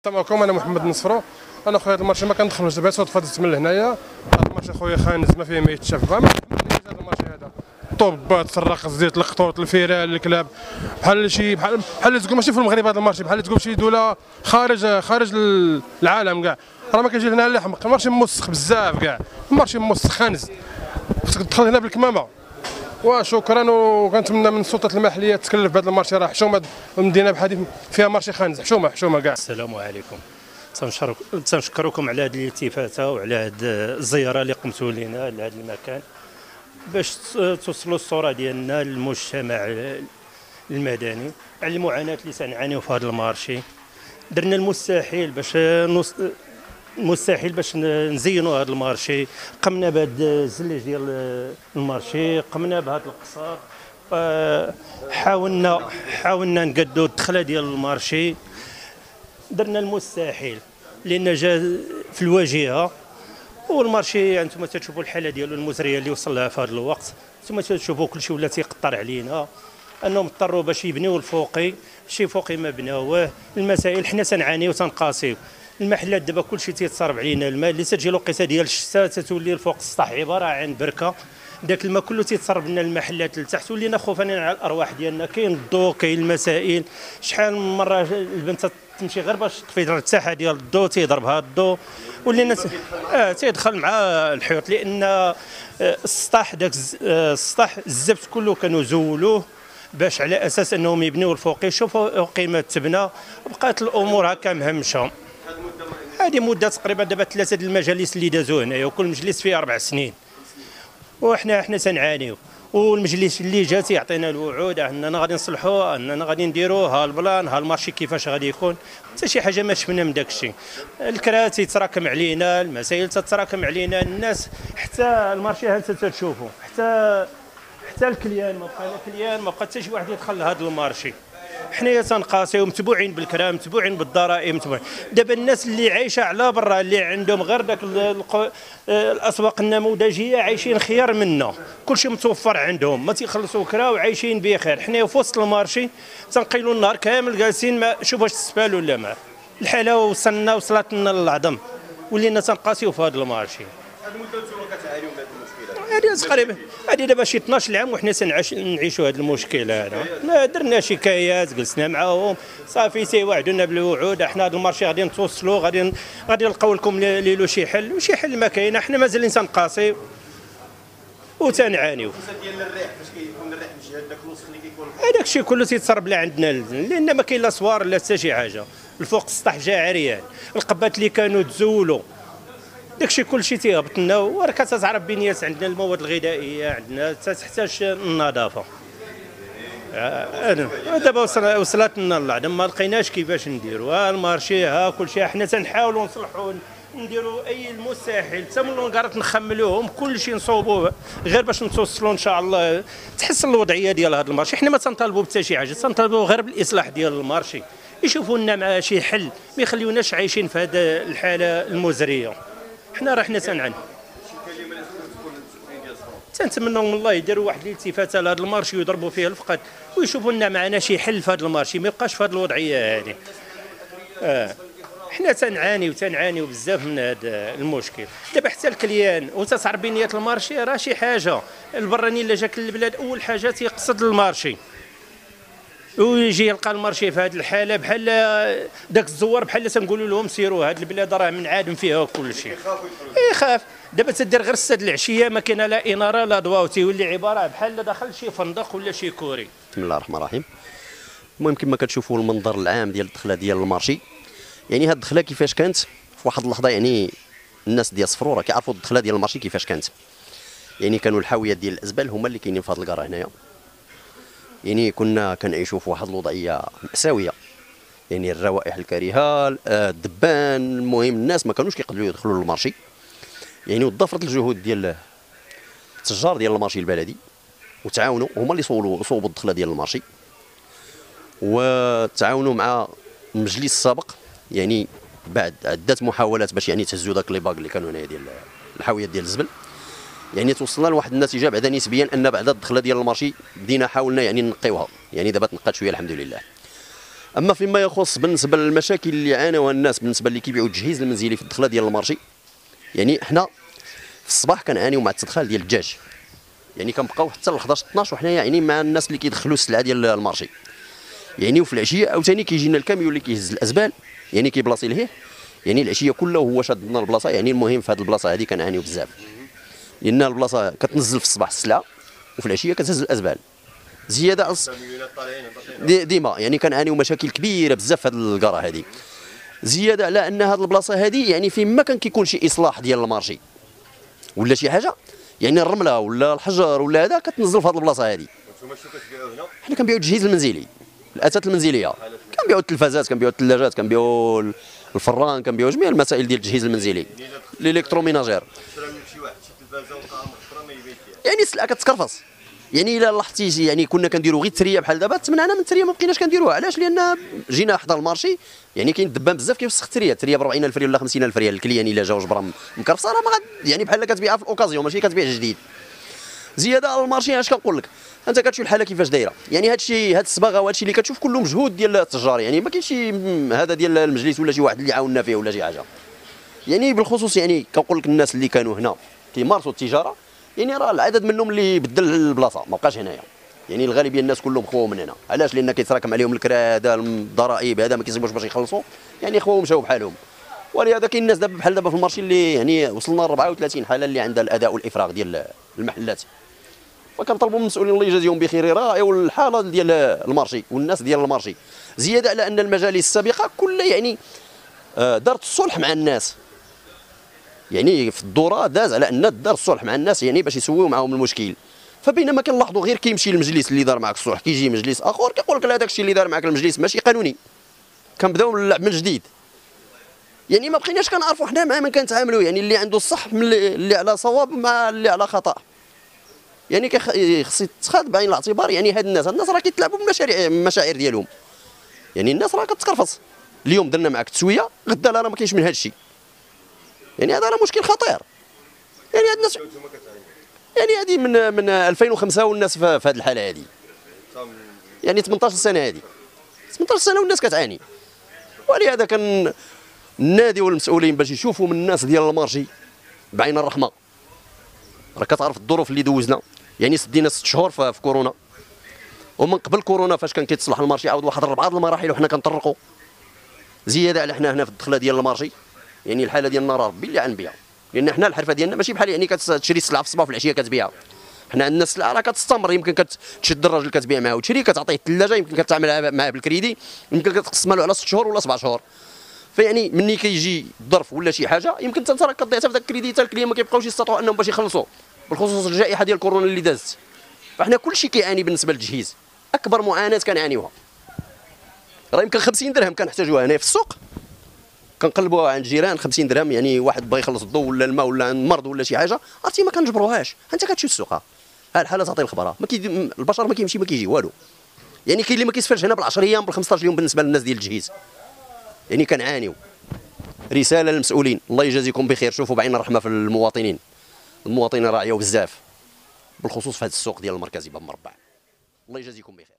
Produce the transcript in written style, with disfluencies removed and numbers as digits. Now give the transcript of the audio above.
معكم انا محمد نصفرو. انا خويا هذا الماتش ما كندخلوش دابا صدفه من هنايا. هذا الماتش اخويا خانز ما فيه ما يتشاف. ما عجبنيش هذا الماتش هذا. طوبات الرقص ديال الخطوط الفيران الكلاب بحال تقول ماشي في المغرب. هذا الماتش بحال تقول شي دوله خارج العالم كاع. راه ما كيجي لنا لا حمق. الماتش موسخ بزاف كاع. الماتش موسخ خانز. خصك تدخل هنا بالكمامه. وشكرا وكنتمنى من السلطات المحليه تكلف بهذا المارشي. راه حشومه المدينه بحال فيها مارشي خانز. حشومه كاع. السلام عليكم. تنشكركم على هذه الالتفاته وعلى هذه الزياره اللي قمتوا لنا لهذا المكان باش توصلوا الصوره ديالنا للمجتمع المدني على المعاناه اللي تنعانيو في هذا المارشي. درنا المستحيل باش نزينوا هذا المارشي. قمنا بهذا الزلج ديال المارشي، قمنا بهذا القصر، حاولنا نقدوا الدخله ديال المارشي. درنا المستحيل لان جا في الواجهه. والمارشي انتم تشوفوا الحاله ديالو المزريه اللي وصل لها في هذا الوقت. انتم تشوفوا كل شيء ولا تيقطر علينا. انهم اضطروا باش يبنيوا الفوقي، شي فوقي ما بناوه. المسائل حنا تنعانيو وتنقاسيو. المحلات دابا كل شيء تيتصرف علينا. الماء اللي تجي الوقيته ديال الشتاء تتولي الفوق السطح عباره عن بركه. داك الماء كله تيتصرف لنا المحلات لتحت. ولينا خوفانين على الارواح ديالنا. كاين الضو، كاين المسائل. شحال من مره البنت تمشي غير باش تطفي الرتاحه ديال الضو تيضربها الضو. ولينا تيدخل مع الحيوط لان السطح داك السطح الزبت كله كانوا زولوه باش على اساس انهم يبنيو الفوقي. شوفوا قيمه تبنى. بقات الامور هكا مهمشه. هذه مده تقريبا دابا 3 د المجالس اللي دازوا هنايا وكل مجلس فيه 4 سنين. وحنا تنعانيو. والمجلس اللي جا تيعطينا الوعود اننا غادي نصلحوا، اننا غادي نديروا ها البلان، ها المارشي كيفاش غادي يكون. حتى شي حاجه ما شفنا من داك الشيء. الكرا تيتراكم علينا، المسائل تتراكم علينا. الناس حتى المارشي ها انت تشوفوا حتى الكليان ما بقى لا كليان، ما بقى حتى شي واحد يدخل لهذا المارشي. حنايا تنقاسيو متبوعين بالكرام، متبوعين بالضرائب، متبوعين. دابا الناس اللي عايشه على برا اللي عندهم غير داك الاسواق النموذجيه عايشين خيار منا. كلشي متوفر عندهم، ما تيخلصوا كرا وعايشين بخير. حنايا في وسط المارشي تنقيلوا النهار كامل جالسين ما شوف واش تسفال ولا ما. الحاله وصلت لنا للعظم. ولينا تنقاسيو في هذا المارشي. هذه المده نتوما كتعانيو من هذا المشكله. هذه تقريبا هذه دابا شي 12 عام وحنا نعيشوا هذا المشكل هذا. ما درنا شكايات، جلسنا معاهم صافي تيوعدونا بالوعود. احنا هذا المارشي غادي نتوصلوا، غادي نلقاو لكم ليلو شي حل. وشي حل ما كاين. احنا مازالين تنقاسيو وتنعانيو. ديال الريح باش كيكون الريح من جهه داك الوسخ اللي كيكون هذاك الشيء كله تيتسرب لا عندنا لان ما كاين لا صوار لا حتى شي حاجه. الفوق السطح جا عريان. القبات اللي كانوا تزولوا داكشي كلشي تيهبط لنا. وراه كتعرف بنيات عندنا المواد الغذائيه عندنا تحتاج النظافه. دابا وصلت لنا العدم ما لقيناش كيفاش نديروا. ها المارشي ها كلشي. حنا تنحاولوا نصلحوا نديروا اي المستحيل. حتى من لونكارات نخملوهم كلشي نصوبوه غير باش نتوصلوا ان شاء الله تحسن الوضعيه ديال هذا المارشي. حنا ما تنطالبوا بحتى شي حاجه، تنطالبوا غير بالاصلاح ديال المارشي. يشوفوا لنا مع شي حل، ما يخليوناش عايشين في هذه الحاله المزريه. حنا تنعاني. تنتمنوا من الله يديروا واحد الالتفاته لهذا المارشي ويضربوا فيه الفقد ويشوفوا لنا معنا شي حل في هذا المارشي. ما يبقاش في هذه الوضعيه هذه. حنا تنعانيو بزاف من هذا المشكل. دابا حتى الكليان وتتعرف بنيه المارشي راه شي حاجه. البراني اللي جاك للبلاد اول حاجه تيقصد المارشي ويجي يلقى المارشي في هذه الحاله بحال داك الزوار بحال تنقولوا لهم سيروا هذه البلاد راه منعدم فيها كل شيء. يخاف. دابا تدير غير 6 العشيه ما كاينه لا اناره لا ضوء تيولي عباره بحال دخل شي فندق ولا شي كوري. بسم الله الرحمن الرحيم. المهم كما كتشوفوا المنظر العام ديال الدخله ديال المارشي. يعني هاد الدخله كيفاش كانت في واحد اللحظه. يعني الناس ديال صفرو راه كيعرفوا الدخله ديال المارشي كيفاش كانت. يعني كانوا الحاويات ديال الازبال هما اللي كاينين في هاد الكره هنايا. يعني كنا كنعيشوا في واحد الوضعيه مأساويه. يعني الروائح الكريهه، الدبان، المهم الناس ما كانوش كيقدروا يدخلوا للمارشي. يعني وضافت الجهود ديال التجار ديال المارشي البلدي وتعاونوا هما اللي صوبوا الدخله ديال المارشي. وتعاونوا مع المجلس السابق يعني بعد عده محاولات باش يعني تهزوا داك لي باك اللي كانوا هنايا ديال الحاويات ديال الزبل. يعني توصلنا لواحد النتيجه بعدا نسبيا ان بعد الدخله ديال المارشي بدينا حاولنا يعني نقيوها. يعني دابا تنقات شويه الحمد لله. اما فيما يخص بالنسبه للمشاكل اللي عانوها الناس بالنسبه اللي كيبيعوا التجهيز المنزلي في الدخله ديال المارشي، يعني حنا في الصباح كنعانيو مع التدخال ديال الدجاج، يعني كنبقاو حتى ل 11 12 وحنايا يعني مع الناس اللي كيدخلوا السلعه ديال المارشي، يعني وفي العشيه عاوتاني كيجينا الكاميون اللي كيهز الازبال يعني كيبلاصي لهيه، يعني العشيه كلها وهو شاد لنا البلاصه. يعني المهم في هذه البلاصه هذه كنعانيو بزاف، لان البلاصه كتنزل في الصباح السلعه وفي العشيه كتهز الازبال زياده على ديما، يعني كنعانيو مشاكل كبيره بزاف في هذه الكاره هذه، زياده على ان هذه البلاصه هذه يعني فيما كان كيكون شي اصلاح ديال المارشي ولا شي حاجه، يعني الرمله ولا الحجر ولا هذا كتنزل في هذه البلاصه هذه. انتم شنو كتبيعوا هنا؟ حنا كنبيعوا التجهيز المنزلي، الاثاث المنزليه، كنبيعوا التلفازات، كنبيعوا الثلاجات، كنبيعوا الفران، كنبيعوا جميع المسائل ديال التجهيز المنزلي، الالكتروميناجير. شي واحد شي تلفازه وقع محترمه يبيع فيها، يعني السلعه كتكرفص. يعني الا لاحظتي يعني كنا كنديروا غير التريه بحال دابا، تمنعنا من التريه ما بقيناش كنديروها. علاش؟ لان جينا حدا المارشي يعني كاين الدبان بزاف كيفسخ التريه ب 40,000 ريال ولا 50,000 ريال. الكليان الا جا وجبره مكرفصه راه ما يعني بحال كتبيعها في الاوكازيون ماشي كتبيع جديد. زياده على المارشي اش كنقول لك، انت كتشوف الحاله كيفاش دايره، يعني هاد الصباغه وهادشي اللي كتشوف كله مجهود ديال التجار، يعني ما كاينش هذا ديال المجلس ولا شي واحد اللي عاوننا فيه ولا شي حاجه. يعني بالخصوص يعني كنقول لك الناس اللي كانوا هنا كيمارسوا التجاره، يعني راه العدد منهم اللي بدل البلاصه ما بقاش هنايا، يعني الغالبيه الناس كلهم خواو من هنا. علاش؟ لان كيتراكم عليهم الكرا هذا الضرائب هذا ما كيصيبوش باش يخلصوا، يعني خواو مشاو بحالهم. ولهذا كاين الناس دابا بحال دابا في المارشي اللي يعني وصلنا ل 34 حاله اللي عندها الاداء والافراغ ديال المحلات، وكنطلبوا من المسؤولين الله يجازيهم بخير يراعيوا الحاله ديال المارشي والناس ديال المارشي. زياده على ان المجالس السابقه كلها يعني دارت الصلح مع الناس، يعني في الدوره داز على ان دار الصلح مع الناس يعني باش يسويوا معاهم المشكل. فبينما كنلاحظوا غير كيمشي المجلس اللي دار معك الصلح كيجي مجلس اخر كيقول لك لا داك الشيء اللي دار معك المجلس ماشي قانوني، كنبداو نلعب من جديد. يعني ما بقيناش كنعرفوا حنا مع من كنتعاملوا، يعني اللي عنده الصح من اللي على صواب مع اللي على خطا. يعني خص يتخذ بعين الاعتبار، يعني هاد الناس راه كيتلاعبوا بالمشاعر ديالهم. يعني الناس راه كتكرفص، اليوم درنا معك تسويه غدا لا راه ما كاينش من هاد الشيء. يعني هذا راه مشكل خطير. يعني هاد الناس يعني هذه من 2005 والناس في هذه الحاله هذه، يعني 18 سنه هذه 18 سنه والناس كتعاني. ولهذا كان النادي والمسؤولين باش يشوفوا من الناس ديال المارشي بعين الرحمه. راه كتعرف الظروف اللي دوزنا، يعني سدينا 6 شهور في كورونا، ومن قبل كورونا فاش كان كيتصلح المارشي عاود واحد 4 المراحل وحنا كنطرقوا. زياده على حنا هنا في الدخله ديال المارشي، يعني الحاله ديالنا راه ربي اللي عن بها، لان حنا الحرفه ديالنا ماشي بحال يعني كتشري السلعه في الصباح وفي العشيه كتبيعها. حنا عندنا السلعه راه كتستمر، يمكن كتشد الراجل كتبيع معاه وتشري، كتعطيه الثلاجه، يمكن كتعامل معاه بالكريدي، يمكن كتقسمها له على 6 شهور ولا 7 شهور. فيعني ملي كيجي الظرف ولا شي حاجه يمكن انت راك كتضيع حتى في ذاك الكريدي، حتى الكليان ما كيبقاوش يستطيعوا انهم باش يخلصوا، بالخصوص الجائحه ديال كورونا اللي دازت. فاحنا كلشي كيعاني بالنسبه للتجهيز، اكبر معاناه كنعانيوها. راه يمكن 50 درهم كنحتاجوها هنا في السوق، كنقلبوها عند الجيران 50 درهم، يعني واحد بغى يخلص الضوء ولا الماء ولا عند مرض ولا شي حاجه، عرفتي ما كنجبروهاش. انت كتمشي للسوق ها الحاله تعطي الخبره، البشر ما كيمشي ما كيجي والو. يعني كاين اللي ما كيسفرش هنا بال10 ايام بال15 يوم بالنسبه للناس ديال التجهيز. يعني كنعانيو. رساله للمسؤولين الله يجازيكم بخير، شوفوا بعين الرحمه في المواطنين راه عياو بزاف بالخصوص في هذا السوق ديال المركزي باب مربع. الله يجازيكم بخير.